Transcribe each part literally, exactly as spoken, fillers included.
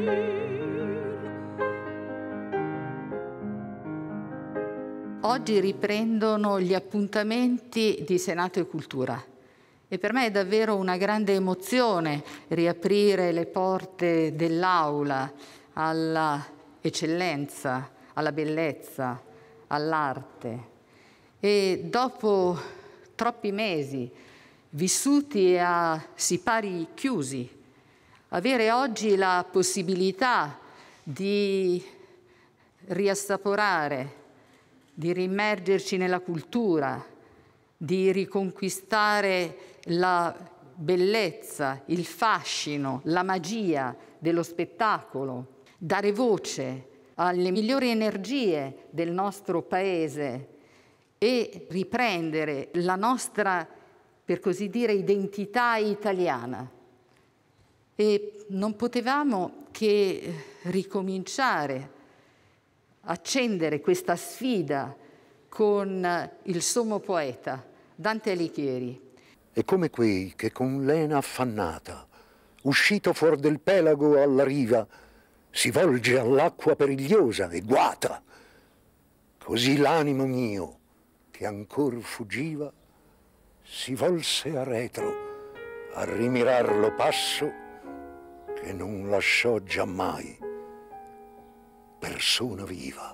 Oggi riprendono gli appuntamenti di Senato e Cultura e per me è davvero una grande emozione riaprire le porte dell'aula alla eccellenza, alla bellezza, all'arte. E dopo troppi mesi vissuti a sipari chiusi, avere oggi la possibilità di riassaporare, di riimmergerci nella cultura, di riconquistare la bellezza, il fascino, la magia dello spettacolo, dare voce alle migliori energie del nostro Paese e riprendere la nostra, per così dire, identità italiana. E non potevamo che ricominciare accendere questa sfida con il sommo poeta Dante Alighieri. È come quei che con lena affannata, uscito fuor del pelago alla riva, si volge all'acqua perigliosa e guata. Così l'animo mio, che ancor fuggiva, si volse a retro a rimirar lo passo che non lasciò giammai persona viva.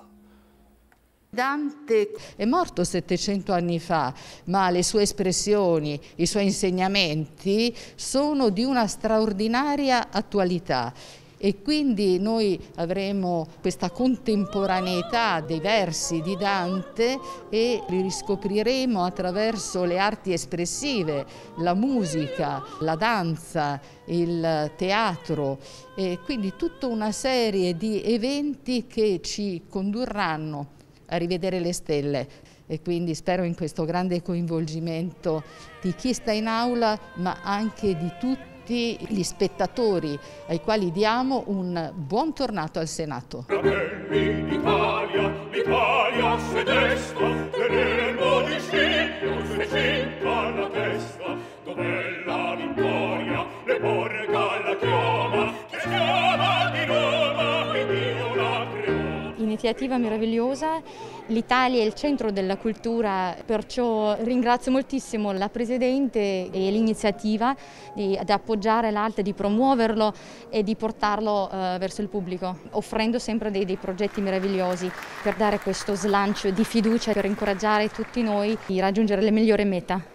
Dante è morto settecento anni fa, ma le sue espressioni, i suoi insegnamenti sono di una straordinaria attualità. E quindi noi avremo questa contemporaneità dei versi di Dante e li riscopriremo attraverso le arti espressive, la musica, la danza, il teatro, e quindi tutta una serie di eventi che ci condurranno a rivedere le stelle. E quindi spero in questo grande coinvolgimento di chi sta in aula, ma anche di tutti gli spettatori ai quali diamo un buon tornato al Senato. L'Italia, l'Italia se desta, tenendo di sciglio se cinta alla testa, dov'è la vittoria, le porga la chioma, che schiava di Roma, che Dio la creò. Iniziativa meravigliosa, l'Italia è il centro della cultura, perciò ringrazio moltissimo la Presidente e l'iniziativa di, di appoggiare l'arte, di promuoverlo e di portarlo uh, verso il pubblico, offrendo sempre dei, dei progetti meravigliosi per dare questo slancio di fiducia, per incoraggiare tutti noi a raggiungere le migliori mete.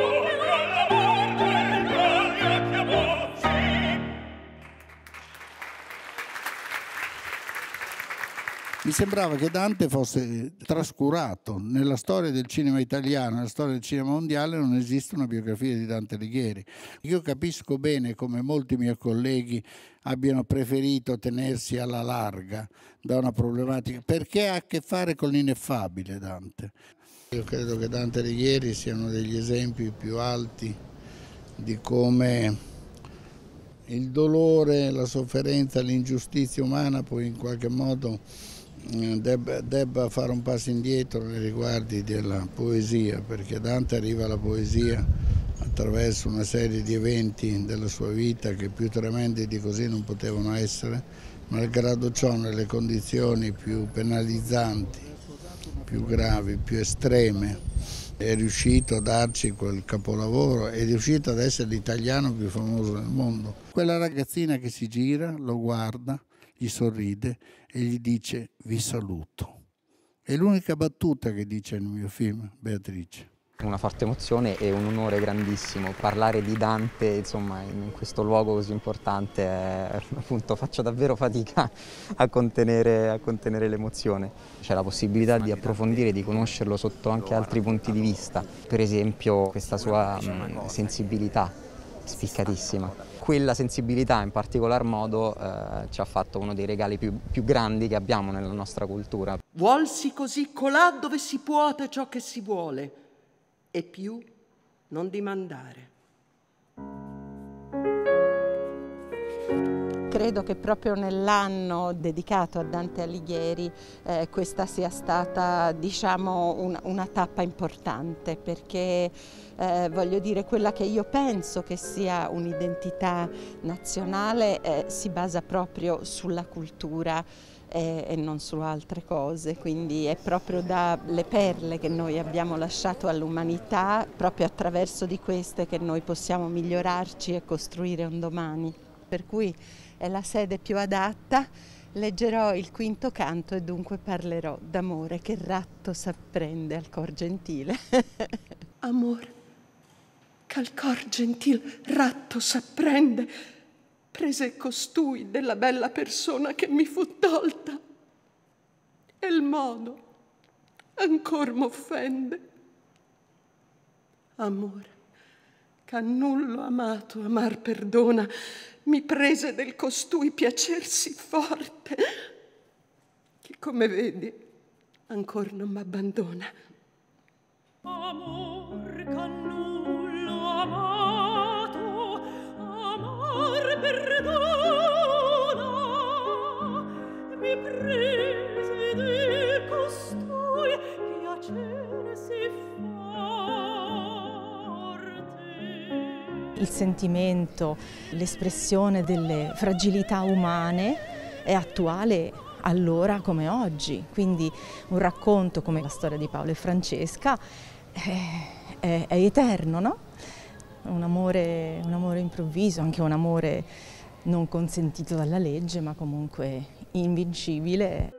Mi sembrava che Dante fosse trascurato. Nella storia del cinema italiano, nella storia del cinema mondiale non esiste una biografia di Dante Alighieri. Io capisco bene come molti miei colleghi abbiano preferito tenersi alla larga da una problematica, perché ha a che fare con l'ineffabile Dante. Io credo che Dante Alighieri sia uno degli esempi più alti di come il dolore, la sofferenza, l'ingiustizia umana poi in qualche modo Debba, debba fare un passo indietro nei riguardi della poesia, perché Dante arriva alla poesia attraverso una serie di eventi della sua vita che più tremendi di così non potevano essere, malgrado ciò nelle condizioni più penalizzanti, più gravi, più estreme, è riuscito a darci quel capolavoro, è riuscito ad essere l'italiano più famoso del mondo. Quella ragazzina che si gira, lo guarda, gli sorride e gli dice vi saluto. È l'unica battuta che dice nel mio film, Beatrice. Una forte emozione e un onore grandissimo. Parlare di Dante, insomma, in questo luogo così importante, è, appunto, faccio davvero fatica a contenere, a contenere l'emozione. C'è la possibilità di approfondire, di conoscerlo sotto anche altri punti di vista. Per esempio, questa sua mh, sensibilità spiccatissima. Quella sensibilità in particolar modo eh, ci ha fatto uno dei regali più, più grandi che abbiamo nella nostra cultura. Vuolsi così colà dove si puote ciò che si vuole e più non dimandare. credo che proprio nell'anno dedicato a Dante Alighieri eh, questa sia stata, diciamo, una, una tappa importante, perché eh, voglio dire, quella che io penso che sia un'identità nazionale eh, si basa proprio sulla cultura e, e non su altre cose, quindi è proprio dalle perle che noi abbiamo lasciato all'umanità, proprio attraverso di queste che noi possiamo migliorarci e costruire un domani. Per cui è la sede più adatta. Leggerò il quinto canto e dunque parlerò d'amore che ratto s'apprende al cor gentile. Amore, ch'al cor gentil ratto s'apprende, prese costui della bella persona che mi fu tolta, e il modo ancor m'offende. Amore, ch'a nullo amato amar perdona, mi prese del costui piacer sì forte, che come vedi ancor non m'abbandona. Amor ch'a nullo amato amar perdona, mi prese del costui piacer sì forte. Il sentimento, l'espressione delle fragilità umane è attuale allora come oggi, quindi un racconto come la storia di Paolo e Francesca è, è, è eterno, no? Un amore, un amore improvviso, anche un amore non consentito dalla legge, ma comunque invincibile.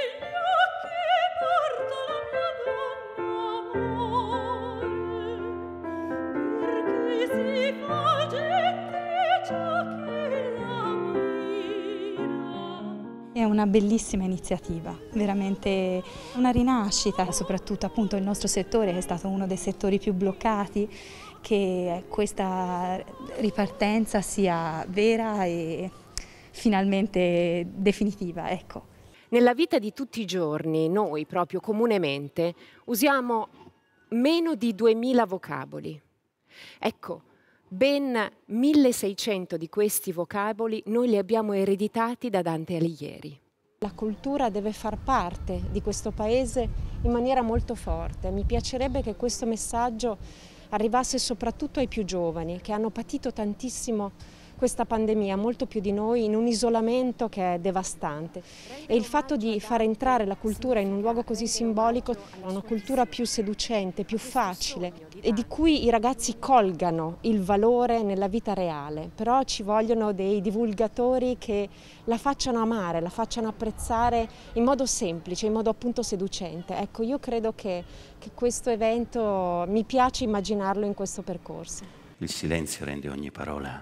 È una bellissima iniziativa, veramente una rinascita, soprattutto appunto il nostro settore che è stato uno dei settori più bloccati, che questa ripartenza sia vera e finalmente definitiva, ecco. Nella vita di tutti i giorni noi proprio comunemente usiamo meno di duemila vocaboli. Ecco, ben milleseicento di questi vocaboli noi li abbiamo ereditati da Dante Alighieri. La cultura deve far parte di questo paese in maniera molto forte. Mi piacerebbe che questo messaggio arrivasse soprattutto ai più giovani, che hanno patito tantissimo questa pandemia, molto più di noi, in un isolamento che è devastante. E il fatto di far entrare la cultura in un luogo così simbolico, una cultura più seducente, più facile, e di cui i ragazzi colgano il valore nella vita reale. Però ci vogliono dei divulgatori che la facciano amare, la facciano apprezzare in modo semplice, in modo appunto seducente. Ecco, io credo che, che questo evento, mi piace immaginarlo in questo percorso. Il silenzio rende ogni parola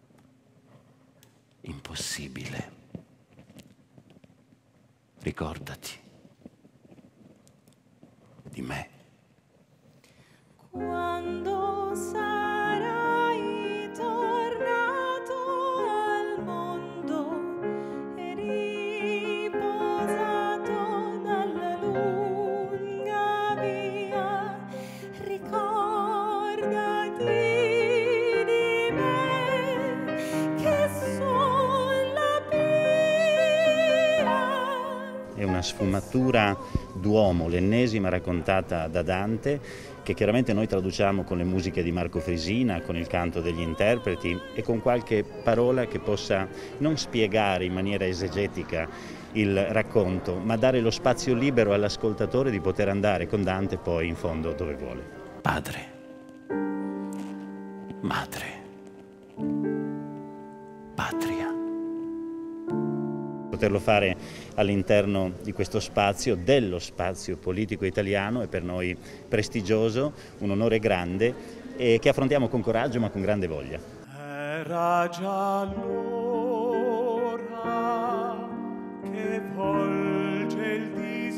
impossibile. Ricordati di me. Quando sarai tornato al mondo e riposato dalla lunga via, ricordati di me che son la Pia. È una sfumatura d'uomo, l'ennesima raccontata da Dante, che chiaramente noi traduciamo con le musiche di Marco Frisina, con il canto degli interpreti e con qualche parola che possa non spiegare in maniera esegetica il racconto, ma dare lo spazio libero all'ascoltatore di poter andare con Dante poi in fondo dove vuole. Padre, madre, patria. Poterlo fare all'interno di questo spazio, dello spazio politico italiano, è per noi prestigioso, un onore grande e che affrontiamo con coraggio ma con grande voglia. Era già l'ora che volge il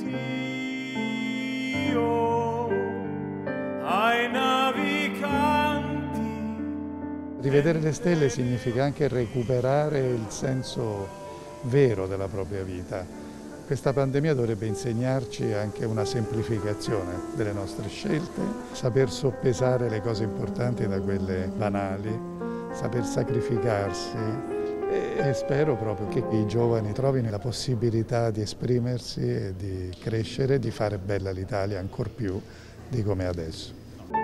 disio ai naviganti. Rivedere le stelle significa anche recuperare il senso vero della propria vita. Questa pandemia dovrebbe insegnarci anche una semplificazione delle nostre scelte, saper soppesare le cose importanti da quelle banali, saper sacrificarsi e spero proprio che i giovani trovino la possibilità di esprimersi e di crescere, di fare bella l'Italia ancor più di come è adesso.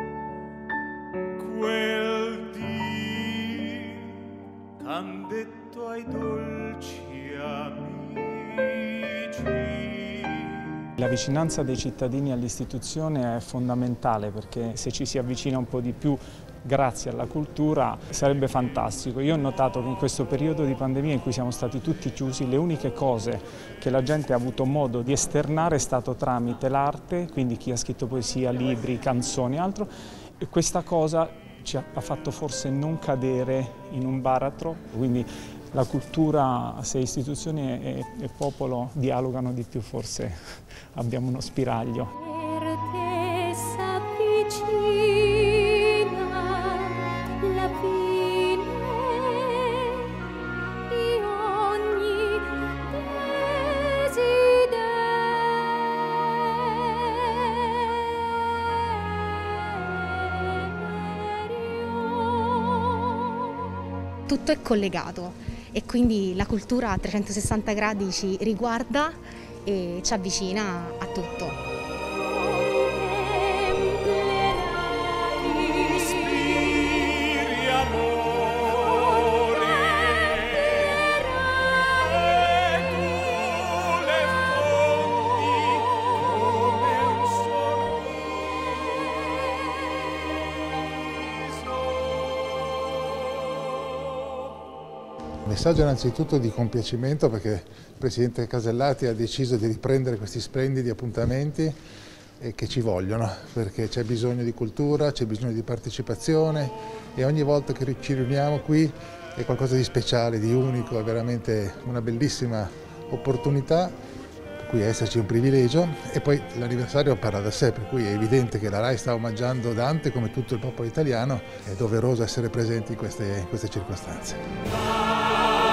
Quel dì t'han detto ai dolci amici. La vicinanza dei cittadini all'istituzione è fondamentale, perché se ci si avvicina un po' di più grazie alla cultura sarebbe fantastico. Io ho notato che in questo periodo di pandemia in cui siamo stati tutti chiusi, le uniche cose che la gente ha avuto modo di esternare è stato tramite l'arte, quindi chi ha scritto poesia, libri, canzoni e altro, e questa cosa ci ha fatto forse non cadere in un baratro, quindi la cultura, se istituzioni e, e popolo dialogano di più, forse abbiamo uno spiraglio. Per te s'avvicina la fine di ogni desiderio. Tutto è collegato e quindi la cultura a trecentosessanta gradi ci riguarda e ci avvicina a tutto. Il messaggio innanzitutto di compiacimento, perché il Presidente Casellati ha deciso di riprendere questi splendidi appuntamenti e che ci vogliono, perché c'è bisogno di cultura, c'è bisogno di partecipazione e ogni volta che ci riuniamo qui è qualcosa di speciale, di unico, è veramente una bellissima opportunità, per cui esserci un privilegio, e poi l'anniversario parla da sé, per cui è evidente che la RAI sta omaggiando Dante come tutto il popolo italiano, è doveroso essere presenti in queste, in queste circostanze.